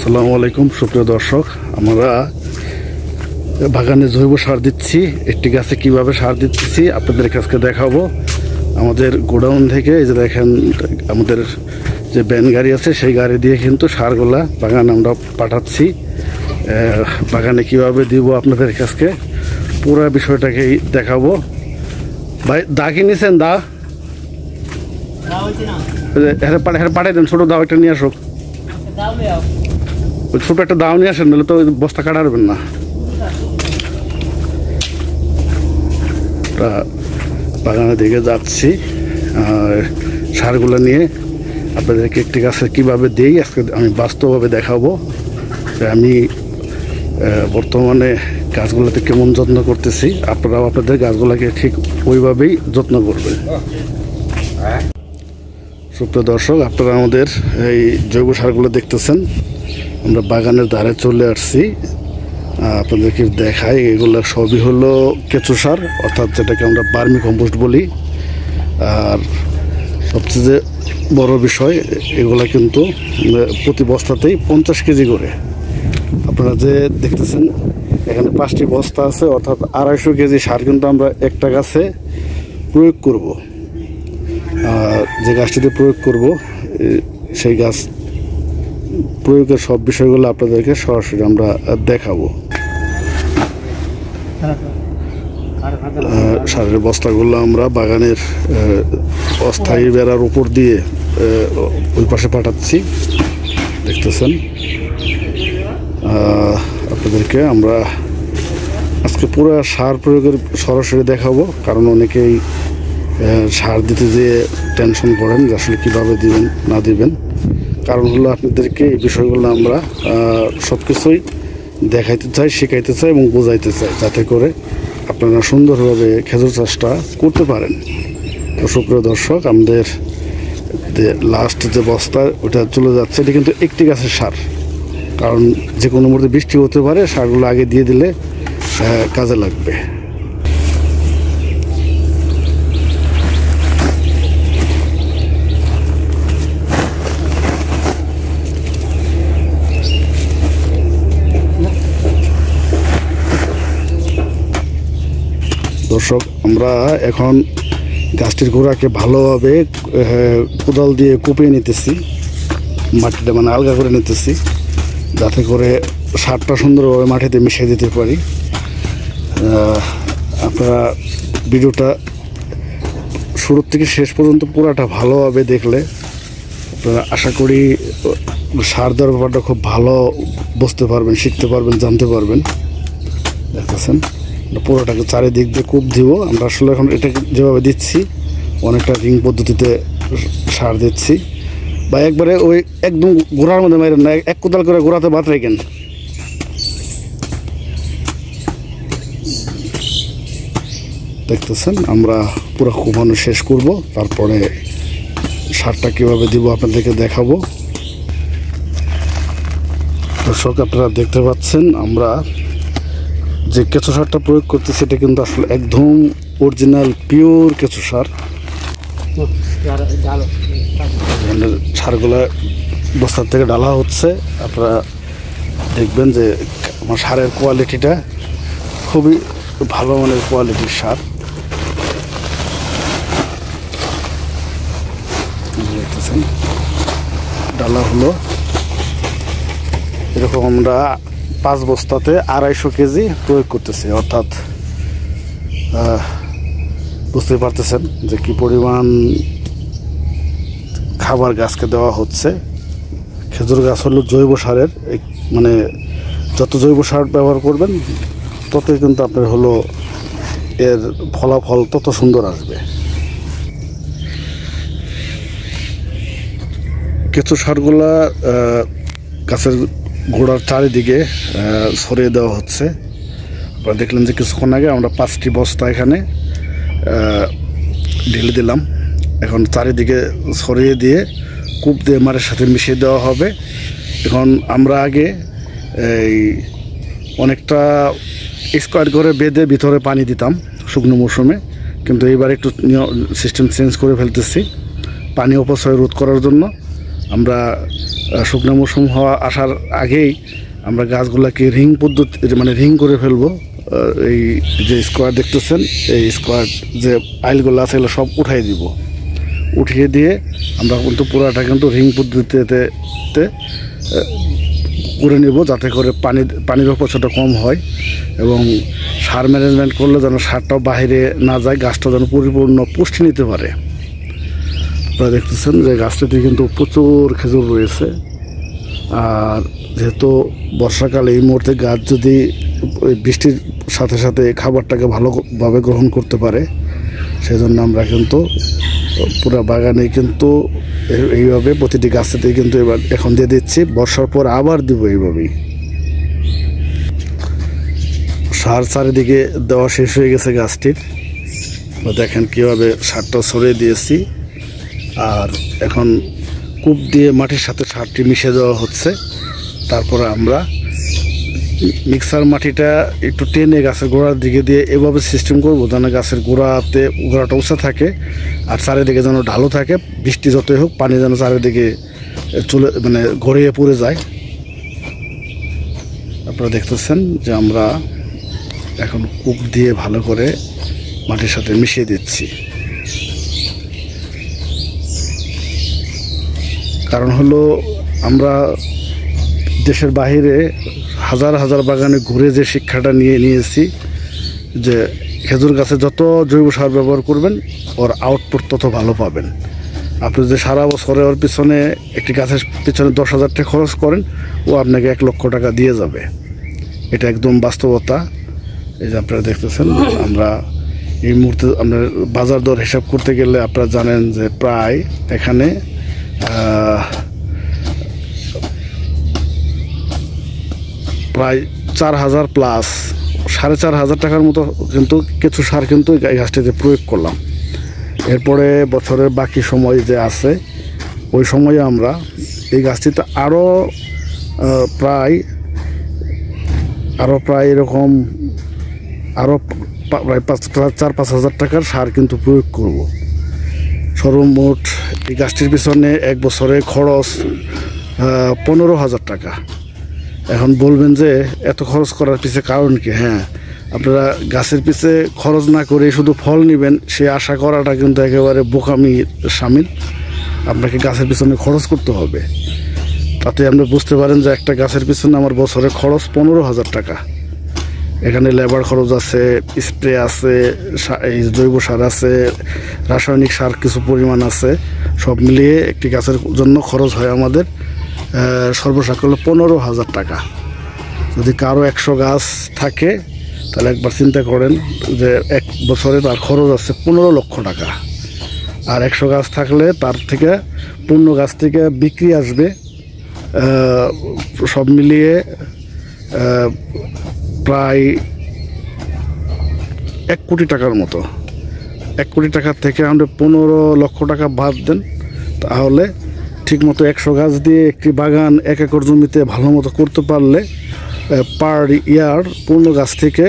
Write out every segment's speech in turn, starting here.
আসসালামু আলাইকুম সুপ্রিয় দর্শক, আমরা বাগানে জৈব সার দিচ্ছি। একটি গাছে কিভাবে সার দিচ্ছি আপনাদের কাছে দেখাবো। আমাদের গোডাউন থেকে এই যে দেখেন, আমাদের যে ভ্যান গাড়ি আছে সেই গাড়ি দিয়ে কিন্তু সারগুলা বাগানে আমরা পাঠাচ্ছি। বাগানে কিভাবে দিব আপনাদের কাছে পুরো বিষয়টাকেই দেখাবো। ভাই দা কিনেছেন? দা পাঠাই দেন, ছোটো দাও একটা নিয়ে আসুক। ওই ছোটো একটা দাও নিয়ে আসেন, নাহলে তো বস্তা কাটাবেন না। বাগানের দিকে যাচ্ছি সারগুলো নিয়ে আপনাদেরকে একটি গাছে কীভাবে দিই আজকে আমি বাস্তবভাবে দেখাবো। আমি বর্তমানে গাছগুলোতে কেমন যত্ন করতেছি, আপনারাও আপনাদের গাছগুলোকে ঠিক ওইভাবেই যত্ন করবেন। সুপ্রিয় দর্শক, আপনারা আমাদের এই জৈব সারগুলো দেখতেছেন। আমরা বাগানের ধারে চলে আসছি, আপনাদেরকে দেখাই। এগুলো সবই হলো কেঁচো সার, অর্থাৎ যেটাকে আমরা বার্মি কম্পোস্ট বলি। আর সবচেয়ে বড় বিষয়, এগুলা কিন্তু প্রতি বস্তাতেই 50 কেজি করে। আপনারা যে দেখতেছেন এখানে 5টি বস্তা আছে, অর্থাৎ 250 কেজি সার কিন্তু আমরা একটা গাছে প্রয়োগ করব। যে গাছটিতে প্রয়োগ করব সেই গাছ প্রয়োগের সব বিষয়গুলো আপনাদেরকে সরাসরি আমরা দেখাবো। সারের বস্তাগুলো আমরা বাগানের অস্থায়ী বেড়ার উপর দিয়ে ওই পাশে পাঠাচ্ছি, দেখতেছেন। আপনাদেরকে আমরা আজকে পুরো সার প্রয়োগের সরাসরি দেখাবো, কারণ অনেকেই সার দিতে যেয়ে টেনশন করেন যে আসলে কীভাবে দিবেন না দিবেন। কারণ হলো আপনাদেরকে এই বিষয়গুলো আমরা সব কিছুই দেখাইতে চাই, শেখাইতে চাই এবং বোঝাইতে চাই, যাতে করে আপনারা সুন্দরভাবে খেজুর চাষটা করতে পারেন। তো সুপ্রিয় দর্শক, আমাদের লাস্ট যে বস্তা ওটা চলে যাচ্ছে, এটা কিন্তু একটি গাছের সার, কারণ যে কোনো মুহূর্তে বৃষ্টি হতে পারে। সারগুলো আগে দিয়ে দিলে কাজে লাগবে। দর্শক, আমরা এখন গাছটির গোড়াকে ভালোভাবে কোদাল দিয়ে কুপিয়ে নিতেছি, মাটিটা মানে আলগা করে নিতেছি, যাতে করে সারটা সুন্দরভাবে মাটিতে মিশিয়ে দিতে পারি। আপনারা ভিডিওটা শুরু থেকে শেষ পর্যন্ত পুরাটা ভালোভাবে দেখলে আপনারা আশা করি সার দেওয়ার ব্যাপারটা খুব ভালো বুঝতে পারবেন, শিখতে পারবেন, জানতে পারবেন। দেখতেছেন পুরোটাকে চারিদিক দিয়ে কূপ দিব আমরা। আসলে এখন এটা যেভাবে দিচ্ছি অনেকটা রিং পদ্ধতিতে সার দিচ্ছি, বা একবারে ওই একদম গোড়ার মধ্যে মারেন না, এক কোদাল করে গোড়াতে বাদ রাখেন। দেখতেছেন আমরা পুরো কুপানো শেষ করব, তারপরে সারটা কীভাবে দিব আপনাদেরকে দেখাবো। দর্শক, আপনারা দেখতে পাচ্ছেন আমরা যে কেঁচো সারটা প্রয়োগ করতেছি এটা কিন্তু আসলে একদম অরিজিনাল পিওর কেঁচো সার। সারগুলা বস্তার থেকে ডালা হচ্ছে। আপনারা দেখবেন যে আমার সারের কোয়ালিটিটা খুবই ভালো মানের কোয়ালিটির সার। দেখতেছেন ডালা হলো এরকম, আমরা 5 বস্তাতে 250 কেজি প্রয়োগ করতেছি, অর্থাৎ বুঝতে পারতেছেন যে কি পরিমাণ খাবার গাছকে দেওয়া হচ্ছে। খেজুর গাছ হলো জৈব সারের, মানে যত জৈব সার ব্যবহার করবেন ততই কিন্তু আপনার হলো এর ফলাফল তত সুন্দর আসবে। কেঁচো সারগুলা গাছের গোড়ার চারিদিকে ছড়িয়ে দেওয়া হচ্ছে। আপনারা দেখলেন যে কিছুক্ষণ আগে আমরা 5টি বস্তা এখানে ঢেলে দিলাম। এখন চারিদিকে ছড়িয়ে দিয়ে কূপ দিয়ে মারের সাথে মিশিয়ে দেওয়া হবে। এখন আমরা আগে এই অনেকটা স্কোয়ার করে বেঁধে ভিতরে পানি দিতাম শুকনো মৌসুমে, কিন্তু এইবার একটু সিস্টেম চেঞ্জ করে ফেলতেছি। পানি অপচয় রোধ করার জন্য আমরা শুকনো মৌসুম আসার আগেই আমরা গাছগুলোকে রিং পদ্ধতি মানে রিং করে ফেলবো। এই যে স্কোয়ার দেখতেছেন, এই স্কোয়ার যে আইলগুলো আছে এগুলো সব উঠাই দিব। উঠিয়ে দিয়ে আমরা কিন্তু পুরাটা কিন্তু রিং পদ্ধতিতে করে নেব, যাতে করে পানির অপচয়টা কম হয় এবং সার ম্যানেজমেন্ট করলে যেন সারটাও বাইরে না যায়, গাছটা যেন পরিপূর্ণ পুষ্টি নিতে পারে। আপনারা দেখতেছেন যে গাছটিতে কিন্তু প্রচুর খেজুর রয়েছে। আর যেহেতু বর্ষাকালে এই মুহূর্তে গাছ যদি বৃষ্টির সাথে সাথে খাবারটাকে ভালোভাবে গ্রহণ করতে পারে, সেজন্য আমরা কিন্তু পুরো বাগানে কিন্তু এইভাবে প্রতিটি গাছেতে কিন্তু এবার এখন দিয়ে দিচ্ছি, বর্ষার পর আবার দিব এইভাবেই। সার চারিদিকে দেওয়া শেষ হয়ে গেছে গাছটির, দেখেন কীভাবে সারটা ছড়িয়ে দিয়েছি। আর এখন কূপ দিয়ে মাটির সাথে সারটি মিশে দেওয়া হচ্ছে। তারপরে আমরা মিক্সার মাটিটা একটু টেনে গাছের গোড়ার দিকে দিয়ে এভাবে সিস্টেম করবো যেন গাছের গোড়াটা উঁচা থাকে আর চারিদিকে যেন ঢালু থাকে। বৃষ্টি যতই হোক পানি যেন চারিদিকে মানে গড়িয়ে পড়ে যায়। আপনারা দেখতেছেন যে আমরা এখন কূপ দিয়ে ভালো করে মাটির সাথে মিশিয়ে দিচ্ছি। কারণ হলো আমরা দেশের বাইরে হাজার হাজার বাগানে ঘুরে যে শিক্ষাটা নিয়েছি যে খেজুর গাছে যত জৈব সার ব্যবহার করবেন ওর আউটপুট তত ভালো পাবেন। আপনি যে সারা বছরে ওর পিছনে একটি গাছের পিছনে 10,000 টাকা খরচ করেন, ও আপনাকে 1 লক্ষ টাকা দিয়ে যাবে। এটা একদম বাস্তবতা। এই যে আপনারা দেখতেছেন, আমরা এই মুহূর্তে আমরা বাজার দর হিসাব করতে গেলে আপনারা জানেন যে প্রায় এখানে প্রায় 4,000 প্লাস 4,500 টাকার মতো কিন্তু কিছু সার কিন্তু এই গাছটিতে প্রয়োগ করলাম। এরপরে বছরের বাকি সময় যে আছে ওই সময়ে আমরা এই গাছটিতে আরও প্রায় এরকম প্রায় 4-5 হাজার টাকার সার কিন্তু প্রয়োগ করব। সর্বমোট এই গাছটির পিছনে এক বছরে খরচ 15,000 টাকা। এখন বলবেন যে এত খরচ করার পিছে কারণ কি? হ্যাঁ, আপনারা গাছের পিছে খরচ না করে শুধু ফল নেবেন সে আশা করাটা কিন্তু একেবারে বোকামি শামিল। আপনাকে গাছের পিছনে খরচ করতে হবে, তাতে আপনি বুঝতে পারেন যে একটা গাছের পিছনে আমার বছরে খরচ 15,000 টাকা। এখানে লেবার খরচ আছে, স্প্রে আছে, এই জৈব সার আছে, রাসায়নিক সার কিছু পরিমাণ আছে, সব মিলিয়ে একটি গাছের জন্য খরচ হয় আমাদের সর্বসাকুল্যে 15,000 টাকা। যদি কারো 100 গাছ থাকে তাহলে একবার চিন্তা করেন যে এক বছরে তার খরচ আছে 15 লক্ষ টাকা। আর 100 গাছ থাকলে তার থেকে 15 গাছ থেকে বিক্রি আসবে সব মিলিয়ে প্রায় 1 কোটি টাকার মতো। 1 কোটি টাকার থেকে আমরা 15 লক্ষ টাকা বাদ দেন, তাহলে ঠিকমতো 100 গাছ দিয়ে একটি বাগান 1 একর জমিতে ভালো মতো করতে পারলে পার ইয়ার 15 গাছ থেকে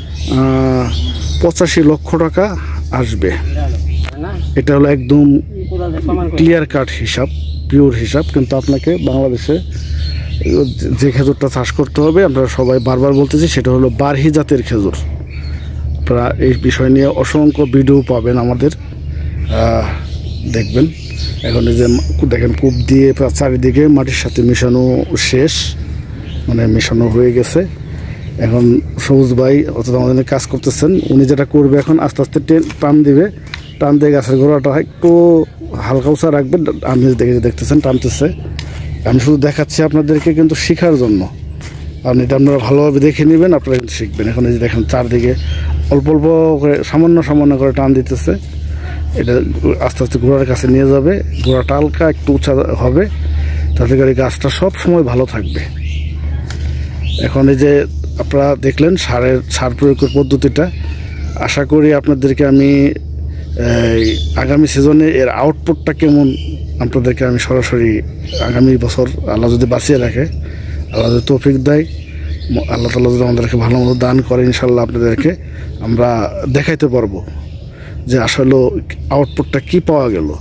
85 লক্ষ টাকা আসবে। এটা হলো একদম ক্লিয়ার কাট হিসাব, পিওর হিসাব। কিন্তু আপনাকে বাংলাদেশে যে খেজুরটা চাষ করতে হবে, আমরা সবাই বারবার বলতেছি, সেটা হলো বারহি জাতের খেজুর। আপনারা এই বিষয় নিয়ে অসংখ্য ভিডিও পাবেন আমাদের, দেখবেন। এখন এই যে দেখেন কূপ দিয়ে চারিদিকে মাটির সাথে মেশানো শেষ, মানে মেশানো হয়ে গেছে। এখন সবুজ ভাই অর্থাৎ আমাদের কাজ করতেছেন, উনি যেটা করবে এখন আস্তে আস্তে টান দিবে, টান দিয়ে গাছের গোড়াটা একটু হালকা উঁচা রাখবেন। আপনি দেখতেছেন টানতেছে, আমি শুধু দেখাচ্ছি আপনাদেরকে কিন্তু শেখার জন্য। আপনি এটা আপনারা ভালোভাবে দেখে নেবেন, আপনারা কিন্তু শিখবেন। এখন এই যে দেখেন চারদিকে অল্প অল্প করে সামান্য করে টান দিতেছে, এটা আস্তে আস্তে গোড়ার কাছে নিয়ে যাবে। গোড়াটা হালকা একটু উঁচা হবে, তাতে করে গাছটা সব সময় ভালো থাকবে। এখন এই যে আপনারা দেখলেন সার প্রয়োগের পদ্ধতিটা, আশা করি আপনাদেরকে আমি আগামী সিজনে এর আউটপুটটা কেমন আপনাদেরকে আমি সরাসরি আগামী বছর আল্লাহ যদি বাঁচিয়ে রাখে, আল্লাহ যদি তৌফিক দেয়, আল্লাহ তাআলা যদি আমাদেরকে ভালো মতো দান করে, ইনশাল্লাহ আপনাদেরকে আমরা দেখাইতে পারবো যে আসলে আউটপুটটা কি পাওয়া গেল।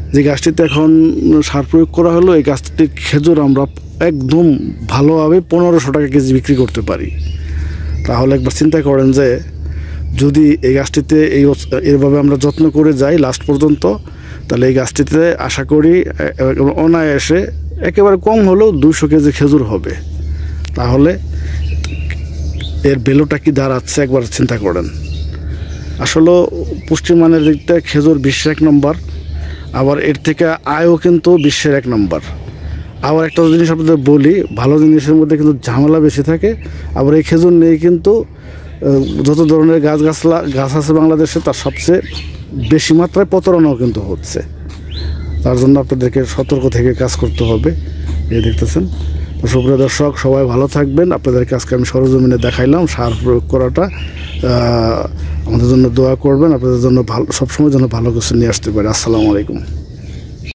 যে গাছটিতে এখন সার প্রয়োগ করা হলো, এই গাছটির খেজুর আমরা একদম ভালোভাবে 1500 টাকা কেজি বিক্রি করতে পারি। তাহলে একবার চিন্তা করেন যে যদি এই গাছটিতে এইভাবে আমরা যত্ন করে যাই লাস্ট পর্যন্ত, তাহলে এই গাছটিতে আশা করি অনায়াসে একেবারে কম হলেও 200 কেজি খেজুর হবে। তাহলে এর ভ্যালুটা কি দাঁড়াচ্ছে একবার চিন্তা করেন। আসলে পুষ্টিমানের দিকটা খেজুর বিশ্বের 1 নম্বর, আবার এর থেকে আয়ও কিন্তু বিশ্বের 1 নম্বর। আবার একটা জিনিস আপনাদের বলি, ভালো জিনিসের মধ্যে কিন্তু ঝামেলা বেশি থাকে। আবার এই খেজুর নিয়ে কিন্তু যত ধরনের গাছ আছে বাংলাদেশে, তার সবচেয়ে বেশি মাত্রায় প্রতারণাও কিন্তু হচ্ছে। তার জন্য আপনাদেরকে সতর্ক থেকে কাজ করতে হবে। এই দেখতেছেন। তো সুপ্রিয় দর্শক, সবাই ভালো থাকবেন। আপনাদেরকে আজকে আমি সরজমিনে দেখাইলাম সার প্রয়োগ করাটা। আমাদের জন্য দোয়া করবেন, আপনাদের জন্য ভালো সবসময় যেন ভালো কিছু নিয়ে আসতে পারে। আসসালামু আলাইকুম।